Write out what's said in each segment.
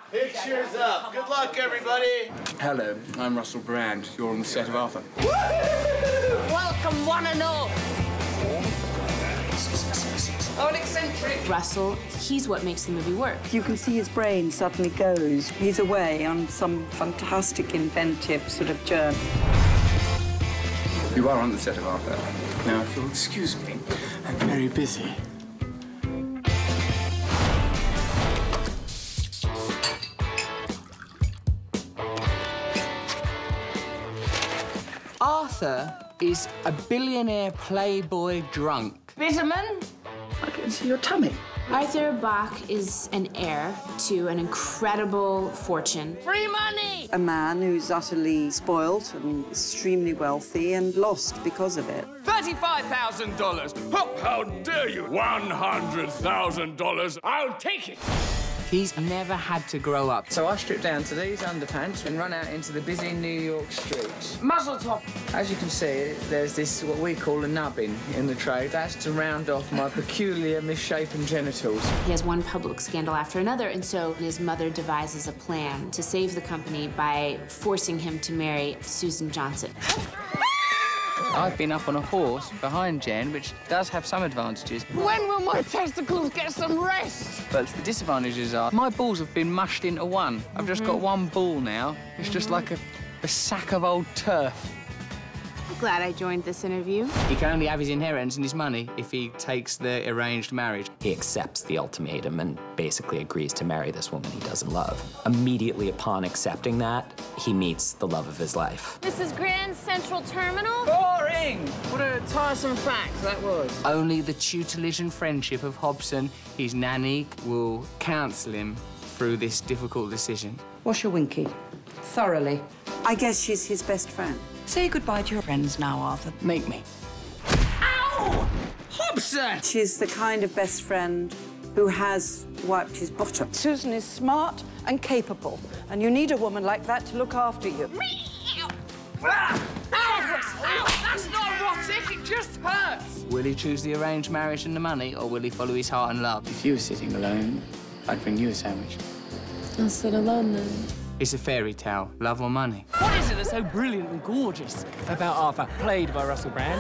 Pictures up. Good luck, everybody. Hello, I'm Russell Brand. You're on the set of Arthur. Welcome, one and all. Oh, an eccentric. Russell, he's what makes the movie work. You can see his brain suddenly goes. He's away on some fantastic, inventive sort of journey. You are on the set of Arthur. Now, if you'll excuse me, I'm very busy. Arthur is a billionaire playboy drunk. Vitamin? I can see your tummy. Arthur Bach is an heir to an incredible fortune. Free money! A man who's utterly spoilt and extremely wealthy and lost because of it. $35,000. Oh, how dare you! $100,000. I'll take it. He's never had to grow up. So I stripped down to these underpants and run out into the busy New York streets. Muzzle top. As you can see, there's this, what we call a nubbin in the trade. That's to round off my peculiar misshapen genitals. He has one public scandal after another, and so his mother devises a plan to save the company by forcing him to marry Susan Johnson. I've been up on a horse behind Jen, which does have some advantages. When will my testicles get some rest? But the disadvantages are my balls have been mushed into one. I've just got one ball now. It's just like a sack of old turf. I'm glad I joined this interview. He can only have his inheritance and his money if he takes the arranged marriage. He accepts the ultimatum and basically agrees to marry this woman he doesn't love. Immediately upon accepting that, he meets the love of his life. This is Grand Central Terminal. Boring! What a tiresome fact that was. Only the tutelage and friendship of Hobson, his nanny, will counsel him through this difficult decision. Wash your winky. Thoroughly. I guess she's his best friend. Say goodbye to your friends now, Arthur. Make me. Ow! Hobson! She's the kind of best friend who has wiped his bottom. Susan is smart and capable, and you need a woman like that to look after you. That's not erotic, it just hurts. Will he choose the arranged marriage and the money, or will he follow his heart and love? If you were sitting alone, I'd bring you a sandwich. I'll sit alone then. It's a fairy tale, love or money. What is it that's so brilliant and gorgeous about Arthur, played by Russell Brand?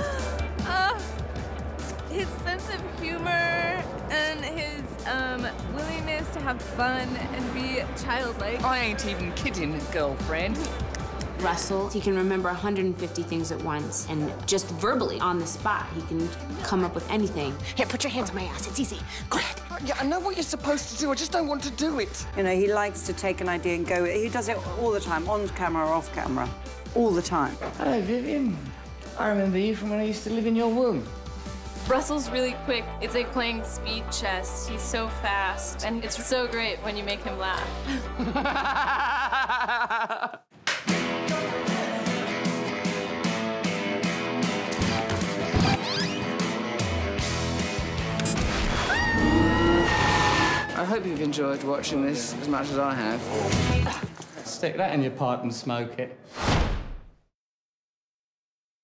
His sense of humor and his willingness to have fun and be childlike. I ain't even kidding, girlfriend. Russell, he can remember 150 things at once, and just verbally, on the spot, he can come up with anything. Here, put your hands on my ass. It's easy. Go ahead. Yeah, I know what you're supposed to do. I just don't want to do it. You know, he likes to take an idea and go. He does it all the time, on camera or off camera. All the time. Hello, Vivian. I remember you from when I used to live in your womb. Russell's really quick. It's like playing speed chess. He's so fast, and it's so great when you make him laugh. I hope you've enjoyed watching this as much as I have. Stick that in your pipe and smoke it.